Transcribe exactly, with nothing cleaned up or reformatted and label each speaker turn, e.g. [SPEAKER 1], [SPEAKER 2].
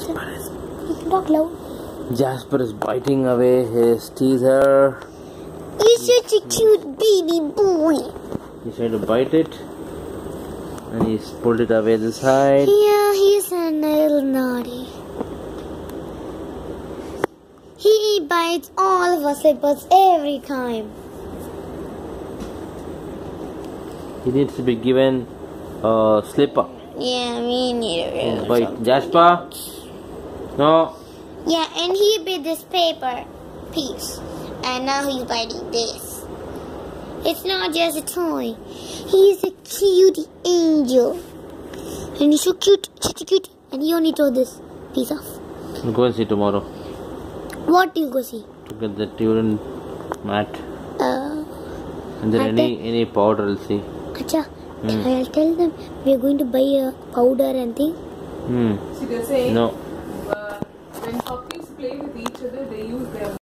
[SPEAKER 1] Jasper is.
[SPEAKER 2] You can talk loud.
[SPEAKER 1] Jasper is biting away his teaser.
[SPEAKER 2] He's such a cute baby boy.
[SPEAKER 1] He's trying to bite it. And he's pulled it away the side.
[SPEAKER 2] Yeah, he's a little naughty. He bites all of our slippers every time.
[SPEAKER 1] He needs to be given a slipper.
[SPEAKER 2] Yeah, we need a real
[SPEAKER 1] Bite. Jasper? No.
[SPEAKER 2] Yeah, and he bit this paper piece. And now he's biting this. It's not just a toy. He's a cute angel. And he's so cute, such a cute. And he only tore this piece off.
[SPEAKER 1] We'll go and see tomorrow.
[SPEAKER 2] What do you go see?
[SPEAKER 1] To get the urine mat.
[SPEAKER 2] Uh,
[SPEAKER 1] And then
[SPEAKER 2] at
[SPEAKER 1] any
[SPEAKER 2] the-
[SPEAKER 1] any powder I'll see.
[SPEAKER 2] Acha,
[SPEAKER 1] Hmm.
[SPEAKER 2] I'll tell them we're going to buy a powder and thing.
[SPEAKER 1] Hmm.
[SPEAKER 3] See, they're saying
[SPEAKER 1] No.
[SPEAKER 3] uh, when puppies play with each other, they use their